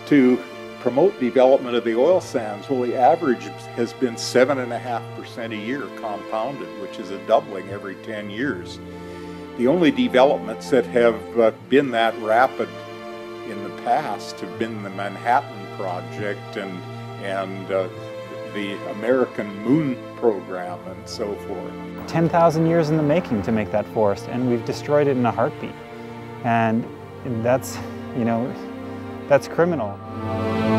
to promote development of the oil sands, well, the average has been 7.5% a year compounded, which is a doubling every 10 years. The only developments that have been that rapid in the past have been the Manhattan Project and the American Moon Program and so forth. 10,000 years in the making to make that forest, and we've destroyed it in a heartbeat. And that's, you know, that's criminal.